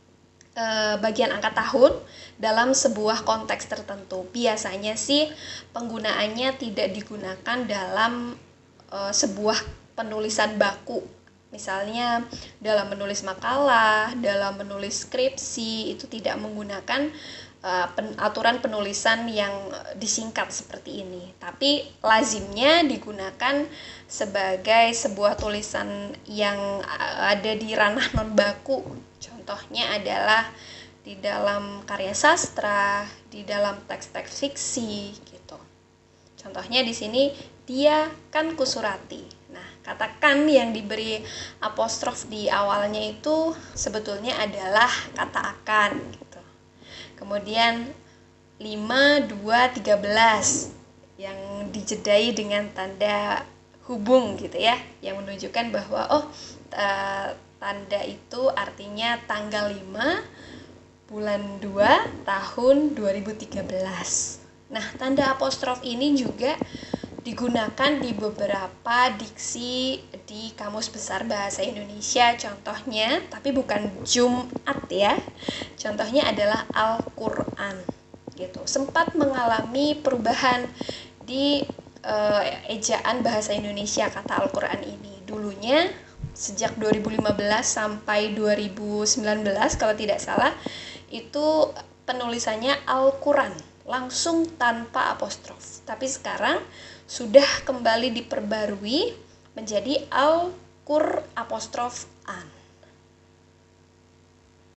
[SPEAKER 1] tahun dalam sebuah konteks tertentu. Biasanya sih penggunaannya tidak digunakan dalam sebuah penulisan baku. Misalnya dalam menulis makalah, dalam menulis skripsi, itu tidak menggunakan aturan penulisan yang disingkat seperti ini. Tapi lazimnya digunakan sebagai sebuah tulisan yang ada di ranah non baku. Contohnya adalah di dalam karya sastra, di dalam teks-teks fiksi gitu. Contohnya di sini, dia kan Kusurati. Nah, katakan yang diberi apostrof di awalnya itu sebetulnya adalah kata akan gitu. Kemudian 5, 2, 13 yang dijedai dengan tanda hubung gitu ya, yang menunjukkan bahwa tanda itu artinya tanggal 5 bulan 2 tahun 2013. Nah, tanda apostrof ini juga digunakan di beberapa diksi di Kamus Besar Bahasa Indonesia contohnya, tapi bukan Jumat ya. Contohnya adalah Al-Qur'an gitu. Sempat mengalami perubahan di ejaan bahasa Indonesia kata Al-Qur'an ini. Dulunya sejak 2015 sampai 2019 kalau tidak salah itu penulisannya Al-Qur'an langsung tanpa apostrof. Tapi sekarang sudah kembali diperbarui menjadi Al-Qur apostrof an.